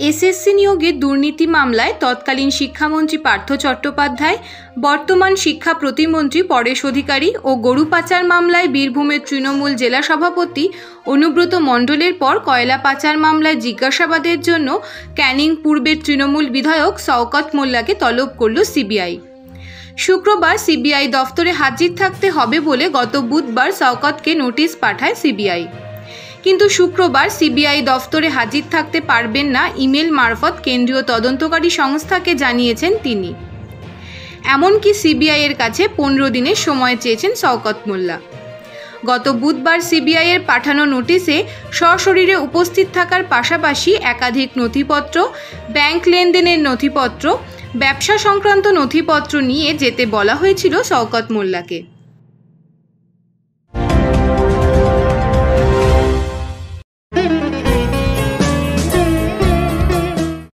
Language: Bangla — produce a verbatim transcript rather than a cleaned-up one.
এসএসসি নিয়োগে দুর্নীতি মামলায় তৎকালীন শিক্ষামন্ত্রী পার্থ চট্টোপাধ্যায়, বর্তমান শিক্ষা প্রতিমন্ত্রী পরেশ অধিকারী ও গরু পাচার মামলায় বীরভূমের তৃণমূল জেলা সভাপতি অনুব্রত মণ্ডলের পর কয়লা পাচার মামলায় জিজ্ঞাসাবাদের জন্য ক্যানিং পূর্বের তৃণমূল বিধায়ক শওকত মোল্লাকে তলব করল সিবিআই। শুক্রবার সিবিআই দফতরে হাজির থাকতে হবে বলে গত বুধবার শওকতকে নোটিশ পাঠায় সিবিআই। কিন্তু শুক্রবার সিবিআই দফতরে হাজির থাকতে পারবেন না ইমেল মারফত কেন্দ্রীয় তদন্তকারী সংস্থাকে জানিয়েছেন তিনি। এমনকি সিবিআই এর কাছে পনেরো দিনের সময় চেয়েছেন শওকত মোল্লা। গত বুধবার সিবিআই এর পাঠানো নোটিশে সশরীরে উপস্থিত থাকার পাশাপাশি একাধিক নথিপত্র, ব্যাংক লেনদেনের নথিপত্র, ব্যবসা সংক্রান্ত নথিপত্র নিয়ে যেতে বলা হয়েছিল শওকত মোল্লাকে।